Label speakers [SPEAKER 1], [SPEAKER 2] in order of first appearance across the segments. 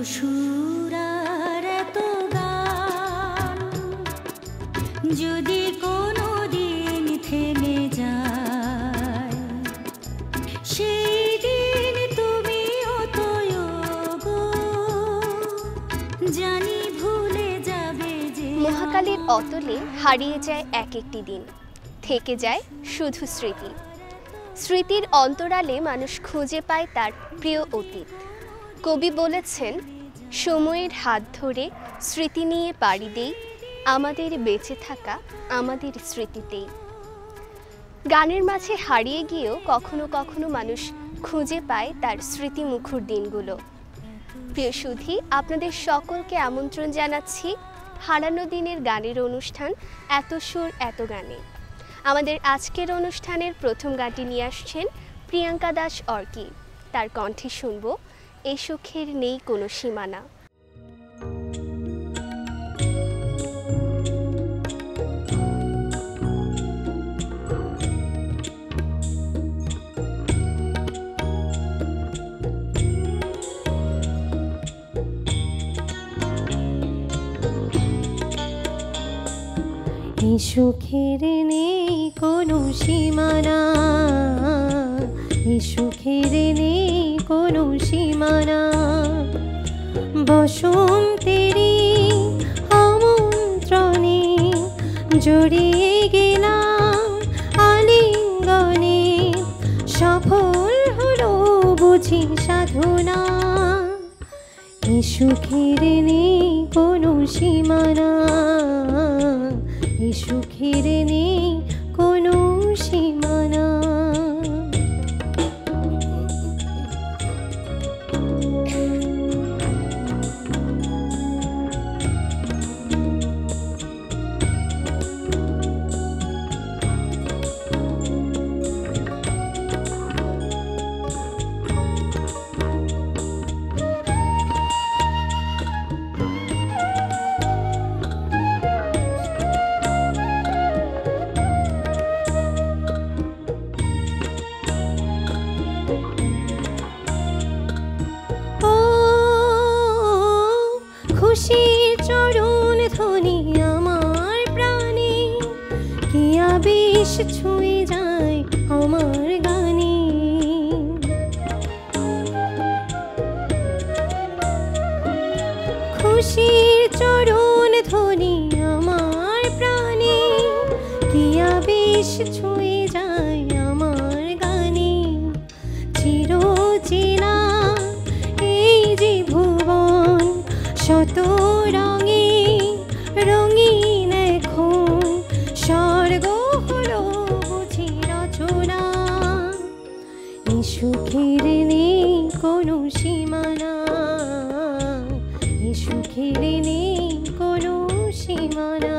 [SPEAKER 1] সুর আর এত গান যদি কোনো দিন থেমে যায়, সেই দিন তুমি অতয়গো জানি ভুলে যাবে যে।
[SPEAKER 2] মহাকালের অতলে হারিয়ে যায় এক একটি দিন, থেকে যায় শুধু স্মৃতি। স্মৃতির অন্তরালে মানুষ খুঁজে পায় তার প্রিয় অতীত। কবি বলেছেন, সময়ের হাত ধরে স্মৃতি নিয়ে পাড়ি দেই, আমাদের বেঁচে থাকা আমাদের স্মৃতিতেই। গানের মাঝে হারিয়ে গিয়েও কখনো কখনো মানুষ খুঁজে পায় তার স্মৃতিমুখর দিনগুলো। প্রিয় সুধী, আপনাদের সকলকে আমন্ত্রণ জানাচ্ছি হারানো দিনের গানের অনুষ্ঠান এত সুর এত গানে। আমাদের আজকের অনুষ্ঠানের প্রথম গানটি নিয়ে আসছেন প্রিয়াঙ্কা দাস অর্কি। তার কণ্ঠে শুনব এই সুখের নেই কোনো সীমানা।
[SPEAKER 3] এই সুখের নেই কোনো সীমানা, এই সুখের নেই কোনো সীমানা। বসন্তেরই আমন্ত্রণে জড়িয়ে গেলাম আলিঙ্গনে, সফল হলো বুঝি সাধনা। এই সুখের নেই কোনো সীমানা, এই সুখের নেই কোনো সীমানা। খুশির চরণ ধ্বনি আমার প্রাণে, কি আবেশ ছুঁয়ে যায় আমার গানে। খুশির চরণ ধ্বনি আমার প্রাণে, কি আবেশ ছুঁয়ে যায় আমার গানে। চিরচেনা এই যে ভুবন, শত রঙে রঙিন এখন, স্বর্গ হলো বুঝি রচনা। এই সুখের নেই কোনো সীমানা, এই সুখের নেই কোনো সীমানা।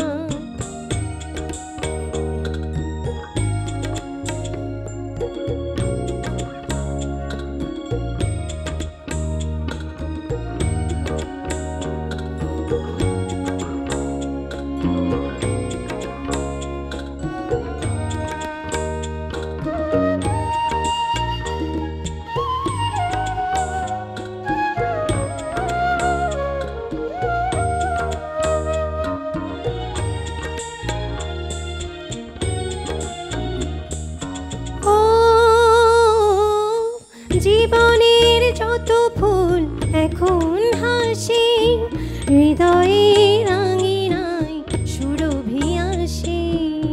[SPEAKER 3] জীবনের যত ফুল এখন হাসে, হৃদয়ে রাঙিনায় সুরভি আসে।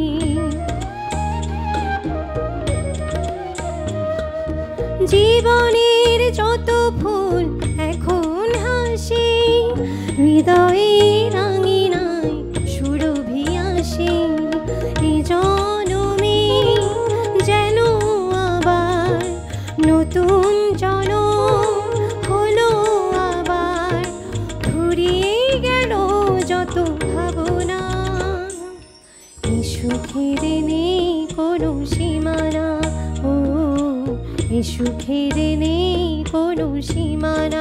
[SPEAKER 3] জীবনের যত ফুল এখন হাসে, হৃদয়ে রাঙিনায় সুরভি আসে। এই জনমে যেন আবার নতুন জনম হলো, আবার ঘুরিয়ে গেল যত ভাবনা। এই সুখের নেই কোনো সীমানা, ও এই সুখের নেই কোনো সীমানা।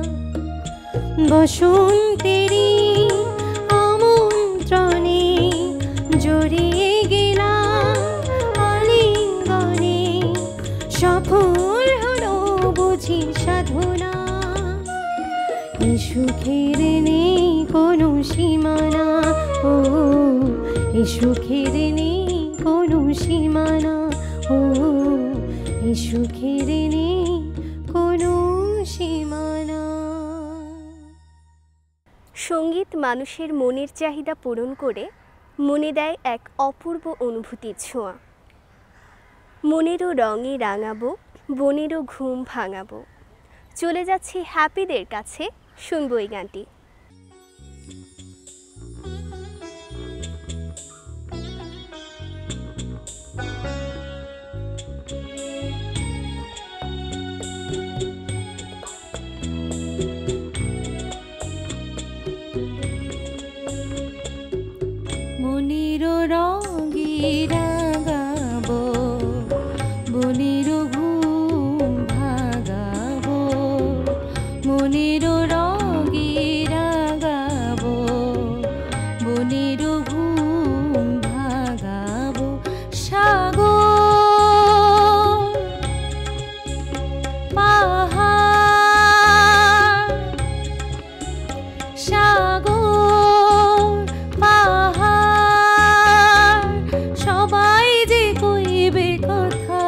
[SPEAKER 3] বসন্তেরই আমন্ত্রণে জড়িয়ে গেলাম আলিঙ্গনে, সফল হলো বুঝি সাধনা। সুখের নেই কোনো সীমানা, ও এই সুখের নেই কোনো সীমানা, ও এই সুখের নেই কোনো সীমানা।
[SPEAKER 2] সঙ্গীত মানুষের মনের চাহিদা পূরণ করে মনে দেয় এক অপূর্ব অনুভূতির ছোঁয়া। মনেরও রঙে রাঙাবো, বনেরও ঘুম ভাঙাবো। চলে যাচ্ছি হ্যাপিদের কাছে, শুনবো এই গানটি।
[SPEAKER 3] মনেরও রঙে রাঙাবো, বনেরও ঘুম ভাগাবো, মনেরও রঙে রাঙাবো, বনেরও ঘুম ভাগাবো। সাগর পাহাড়, সাগর পাহাড় সবাই যে কইবে কথা,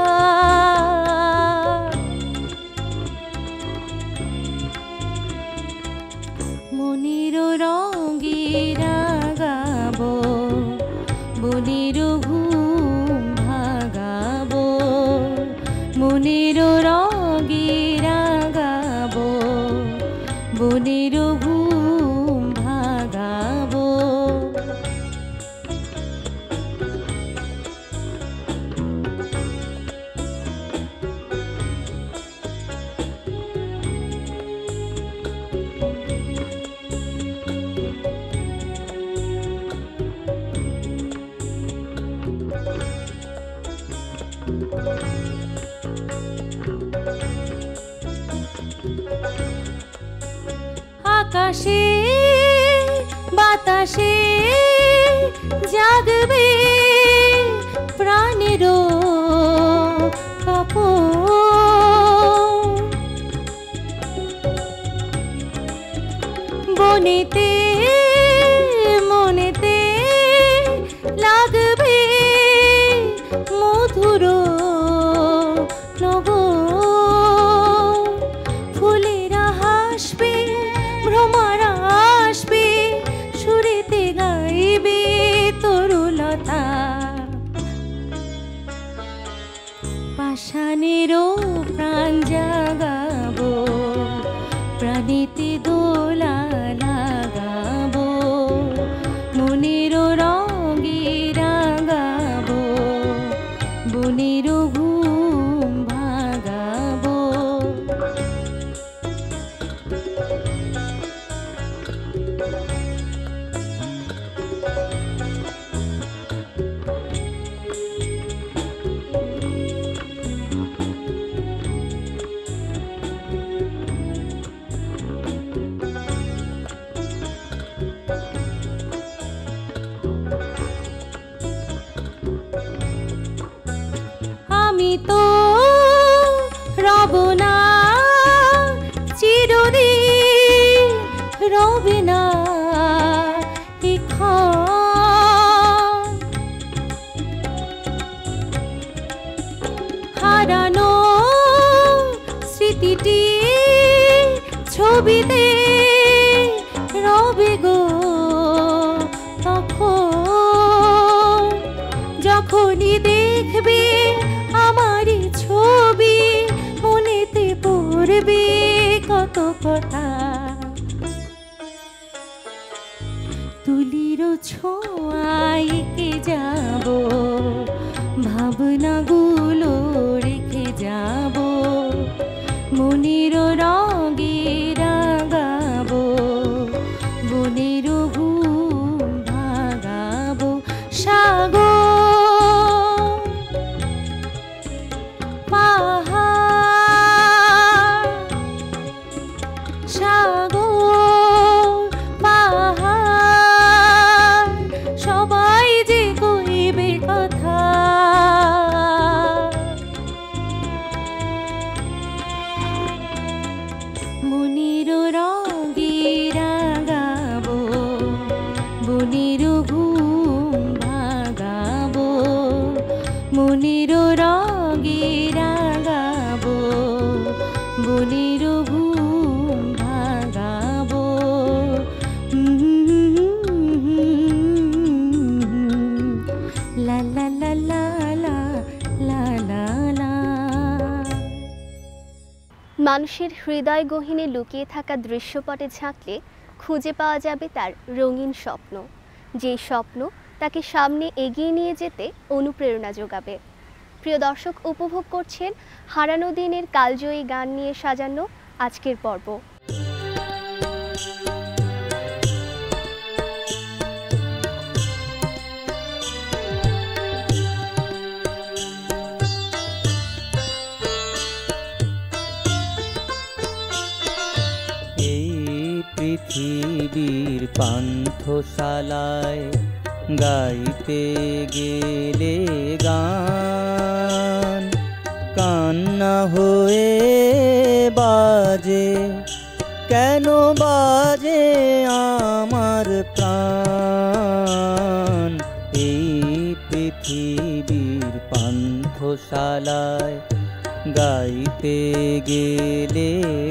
[SPEAKER 3] মনেরও রঙে রাঙাবো, বনেরও ঘুম ভাগাবো, মনেরও রঙে রাঙাবো, বনেরও ঘুম ভাগাবো। আকাশে বাতাসে জাগবে প্রাণেরও তপন, বনেতে মনেতে লাগবে মধুর লগন, ফুলেরা হাসবে ভ্রমরা আসবে, সুরেতে গাইবে তরুলতা, পাষাণেরও প্রাণ জাগাবো, প্রাণীতে দোলা লাগাবো, মনেরও রঙে রাঙাবো, বনেরও ঘুম ভাগাবো। আমি তো রব না চিরদিন, রবে না এক্ষণ, হারানো স্মৃতিটি ছবিতে রবে গো তখন, যখনই দেখবে আমার ছবি মনেতে পড়বে কত কথা, তুলির ছোঁয়ায় এঁকে যাব, ভাবনাগুলো রেখে যাব, মনেরও রঙে রাঙাবো, বনেরও ঘুম ভাগাবো। সাগর পাহাড়, সাগর পাহাড় সবাই যে কইবে কথা, মনের রঙে রাঙাবো বনের ঘুম ভাঙাবো লা লা লা লা লা লা লা লা।
[SPEAKER 2] মানুষের হৃদয় গহীনে লুকিয়ে থাকা দৃশ্যপটে ঝাঁকলে খুঁজে পাওয়া যাবে তার রঙিন স্বপ্ন, যেই স্বপ্ন তাকে সামনে এগিয়ে নিয়ে যেতে অনুপ্রেরণা যোগাবে। প্রিয় দর্শক, উপভোগ করছেন হারানো দিনের কালজয়ী গান নিয়ে সাজানো আজকের পর্ব।
[SPEAKER 4] পৃথিবীর পান্থশালায় গাইতে গেলে গান কান্না হয়ে বাজে, কেন বাজে আমার প্রাণ। এই পৃথিবীর পান্থশালায় গাইতে গেলে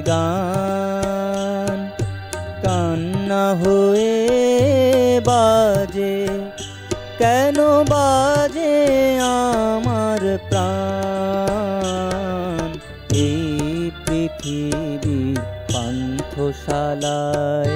[SPEAKER 4] গান কান্না হয়ে বাজে, কেন বাজে আমার প্রাণ। এই পৃথিবীর পান্থশালায়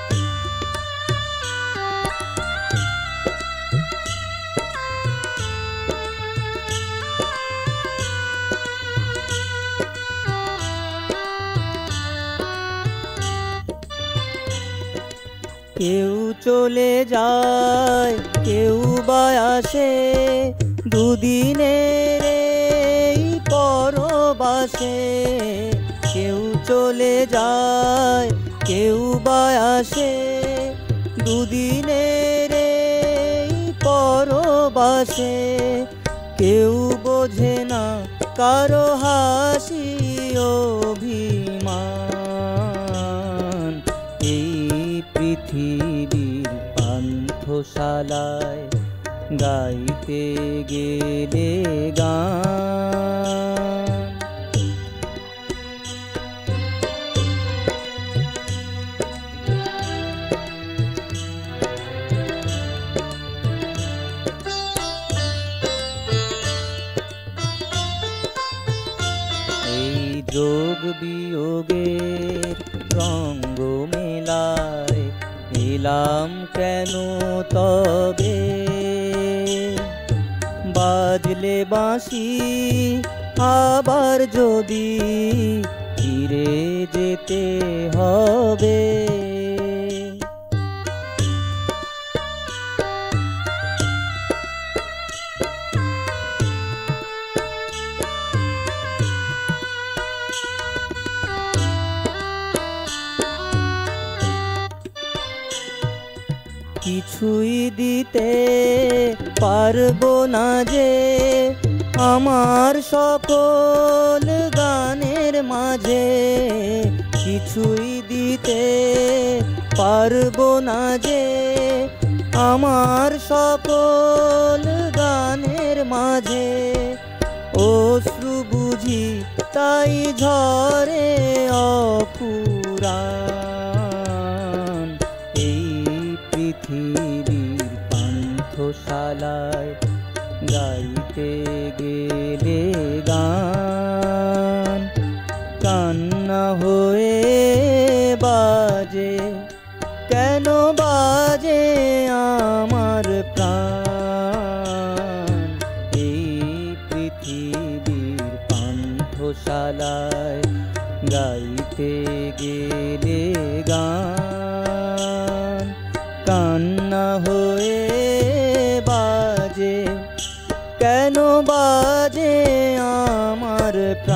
[SPEAKER 4] কেউ চলে যায়, কেউ বা আসে, দুদিনের এই পরবাসে। কেউ চলে যায়, কেউ বা আসে, দুদিনের এই পরবাসে। কেউ বোঝে না কারো হাসি অভিমান। এই পৃথিবীর পান্থশালায় গাইতে গেলে গান এই যোগ বিয়োগের রঙ্গ মেলায় এলাম কেন তবে। বাজলে বাঁশি আবার যদি ফিরে যেতে হবে। কিছুই দিতে পারবো না যে আমার সকল গানের মাঝে। কিছুই দিতে পারবো না যে আমার সকল গানের মাঝে। অশ্রু বুঝি তাই ঝরে অপুরাণ। এই পৃথিবীর পান্থশালায় গাইতে গেলে গান কান্না হয়ে বাজে, কেন বাজে আমার প্রাণ। এই পৃথিবীর পান্থশালায় গাইতে গেলে গান কান্না হয়ে বাজে, কেন বাজে আমার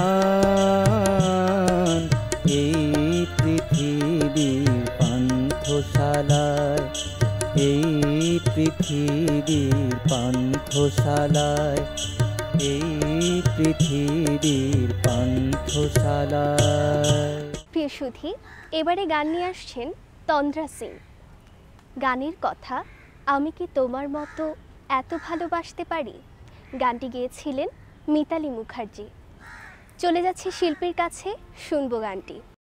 [SPEAKER 4] প্রাণ। এই পৃথিবীর পান্থশালায়, এই পৃথিবীর পান্থশালায়, এই পৃথিবীর পান্থশালায়।
[SPEAKER 2] প্রিয় সুধী, এবারে গান নিয়ে আসছেন তন্দ্রা সিং। গানের কথা, আমি কি তোমার মতো এত ভালোবাসতে পারি, গানটি গেয়েছিলেন মিতালি মুখার্জি। চলে যাচ্ছি শিল্পীর কাছে, শুনবো গানটি।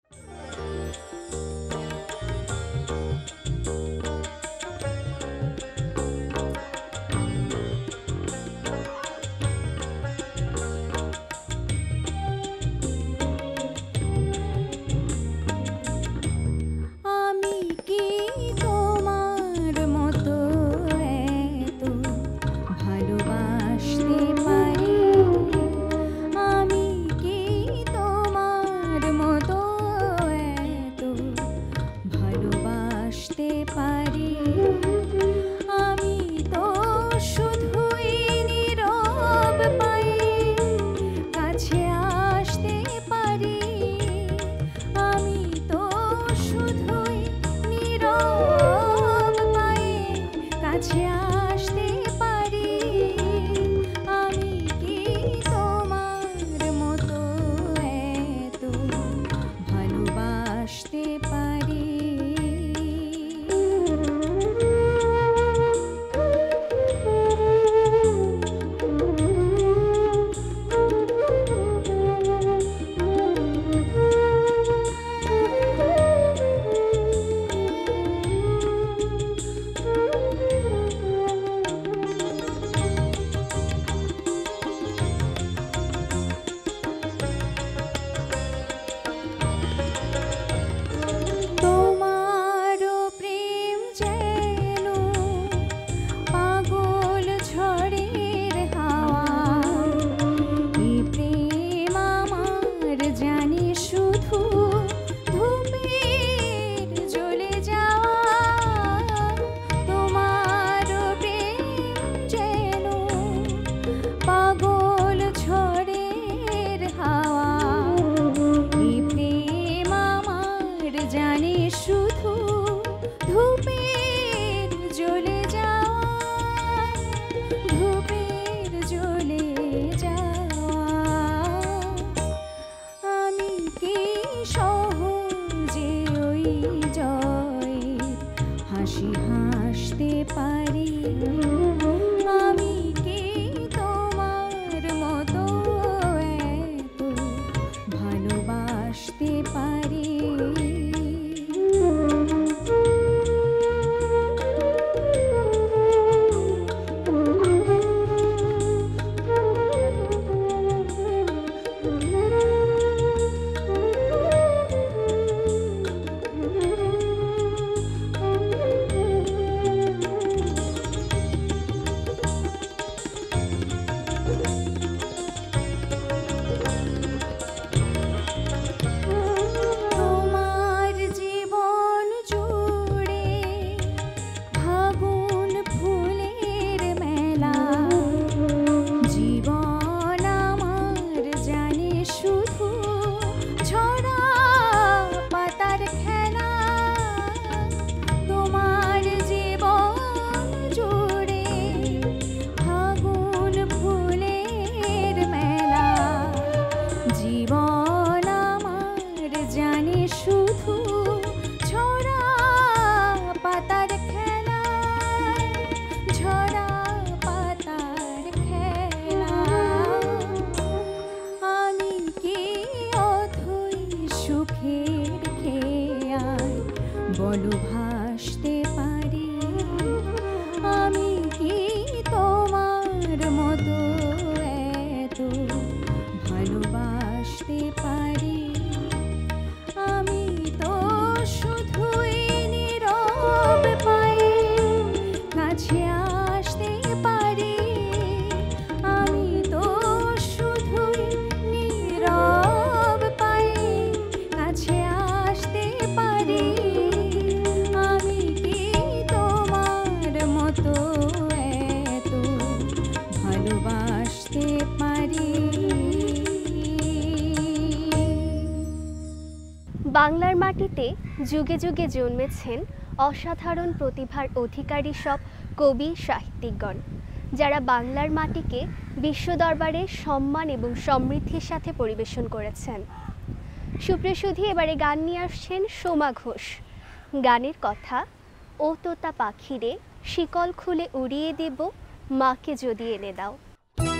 [SPEAKER 2] বাংলার মাটিতে যুগে যুগে জন্মেছেন অসাধারণ প্রতিভার অধিকারী সব কবি সাহিত্যিকগণ, যারা বাংলার মাটিকে বিশ্ব দরবারে সম্মান এবং সমৃদ্ধির সাথে পরিবেশন করেছেন। সুপ্রিয় সুধী, এবারে গান নিয়ে আসছেন সোমা ঘোষ। গানের কথা, ও তোতা পাখিরে শিকল খুলে উড়িয়ে দেব, মাকে যদি এনে দাও।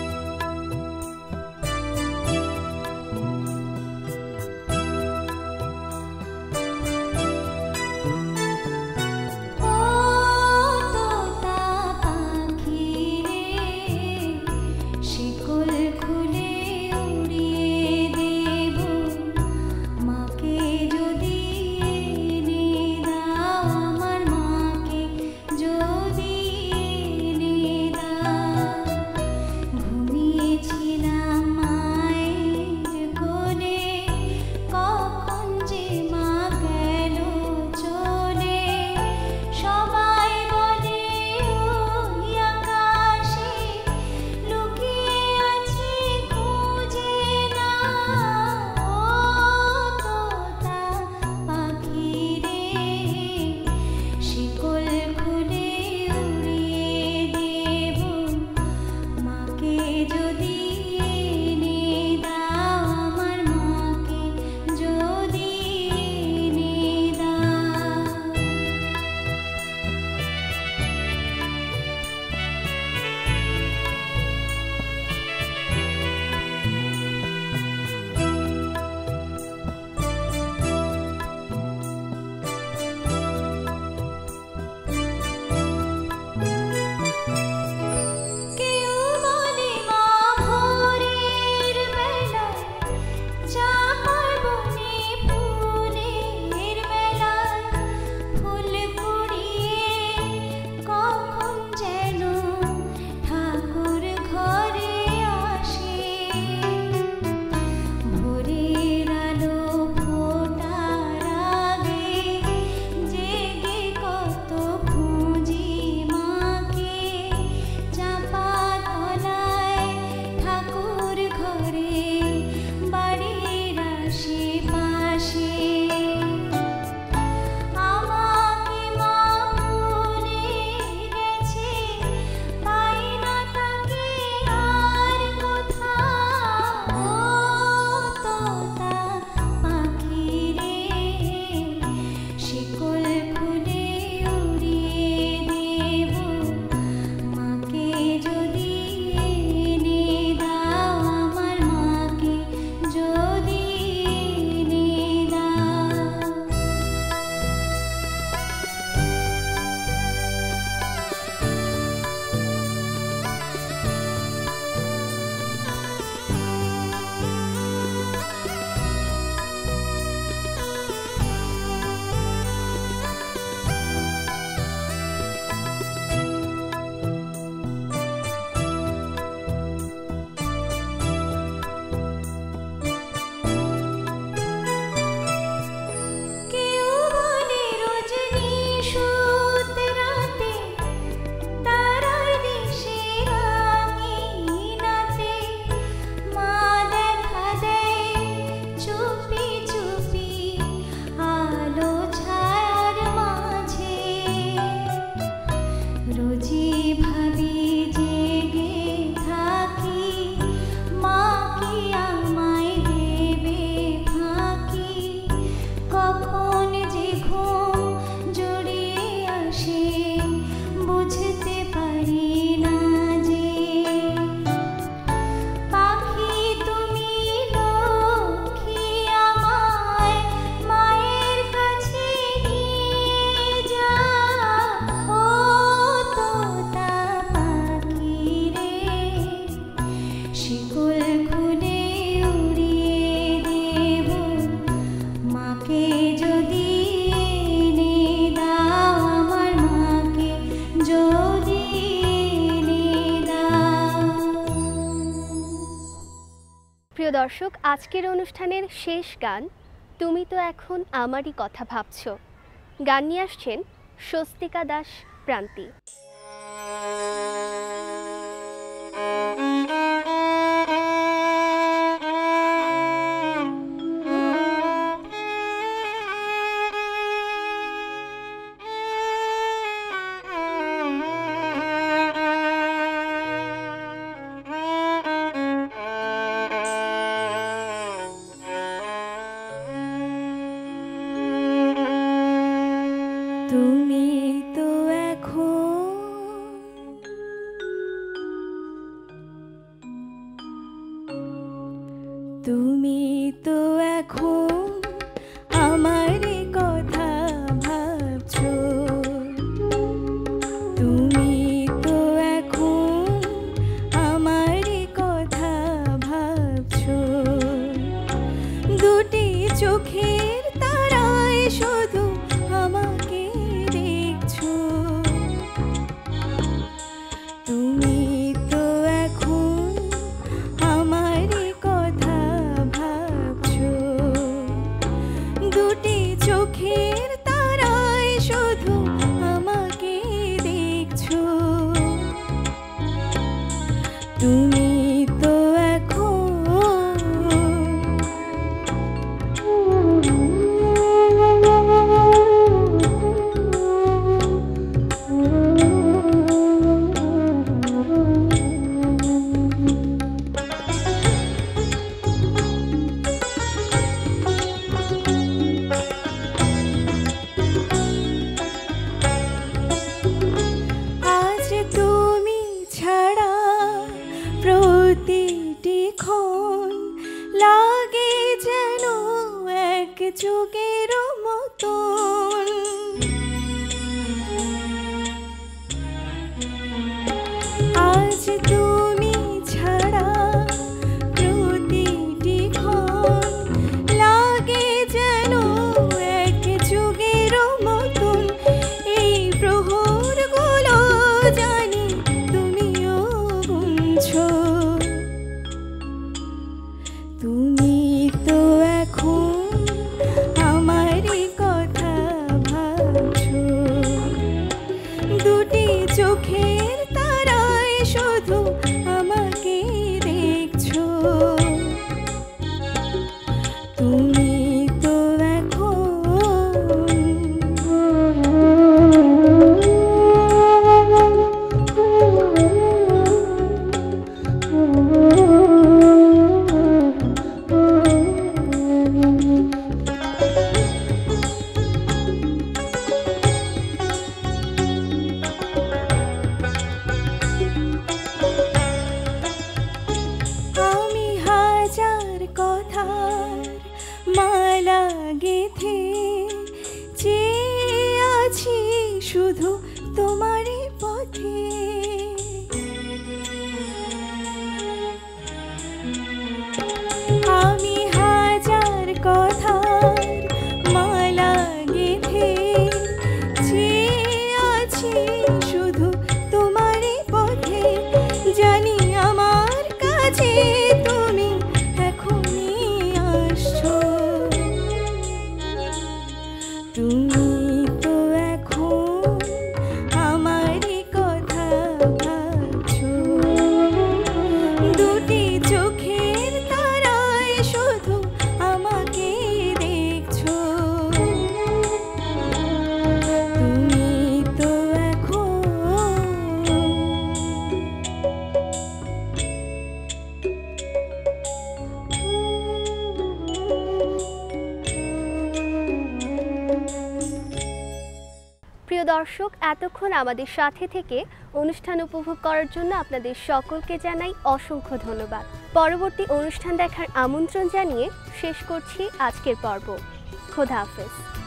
[SPEAKER 1] যদি এনে দাও আমার মাকে যদি এনে দাও। কেউ বলে মা ভোরের বেলায় চাঁপার বনে ফুলের বেলায় ফুল কুড়িয়ে কখন যেন ঠাকুর ঘরে আসে। ভোরের আলো ফোটার আগে জেগে কত খুঁজি মাকে চাপা তলায় ঠাকুর ঘরে বাড়ির আশেপাশে। আমাকে মা ভুলে গেছে পাই না তাকে আর কোথাও। ও তোতা পাখি রে শিকল খুলে উড়িয়ে দেব মাকে যদি এনে দাও আমার মাকে যদি এনে দাও। কেউ বলে রজনী সুত রাতে তারার দেশে রাঙিনাতে মা দেখা দেয় চুপি চুপি আলো ছায়ার মাঝে। রোজি ভাবি জেগে থাকি মা কি আমায় দেবে ফাঁকি। কখন যে ঘুম জড়িয়ে আসে বুঝতে পারি না যে। পাখি তুমি লক্ষ্মী আমায় মায়ের কাছে নিয়ে যাও। ও তোতা পাখি রে শিকল খুলে উড়িয়ে দেব মাকে যদি এনে দাও আমার মাকে যদি এনে দাও।
[SPEAKER 2] প্রিয় দর্শক, আজকের অনুষ্ঠানের শেষ গান তুমি তো এখন আমারই কথা ভাবছো। গান নিয়ে আসছেন স্বস্তিকা দাস প্রান্তি।
[SPEAKER 3] তুমি তো এখন তুমি তো এখন আমারই কথা ভাবছো। তুমি তো এখন আমারই কথা ভাবছো। দুটি চোখের তারায় শুধু আমাকে দেখছো। তুমি তো এখন আমারই কথা ভাবছো।
[SPEAKER 1] ক্ষণ লাগে যেন এক যুগের মতন। আজ তুমি ছাড়া প্রতিটি ক্ষণ লাগে যেন এক যুগের মতন। এই প্রহরগুলো জানি তুমিও গুনছো। তুমি তো এখন আমারই কথা ভাবছো। দুটি চোখের তারায় শুধু আমাকে দেখছো। তুমি তো আমি হাজার কথার মালা গেথে চেয়ে আছি শুধু তোমারই পথে। আমি হাজার কথার মালা গেথে চেয়ে আছি শুধু তোমারই পথে। জানি আমার কাছে তুমি এখনই আসছো। তুমি তো এখন আমারই কথা ভাবছো। দুটি চোখের তারায় শুধু আমাকে দেখছো। তুমি তো এখন
[SPEAKER 2] প্রিয় দর্শক, এতক্ষণ আমাদের সাথে থেকে অনুষ্ঠান উপভোগ করার জন্য আপনাদের সকলকে জানাই অসংখ্য ধন্যবাদ। পরবর্তী অনুষ্ঠান দেখার আমন্ত্রণ জানিয়ে শেষ করছি আজকের পর্ব। খোদা হাফেজ।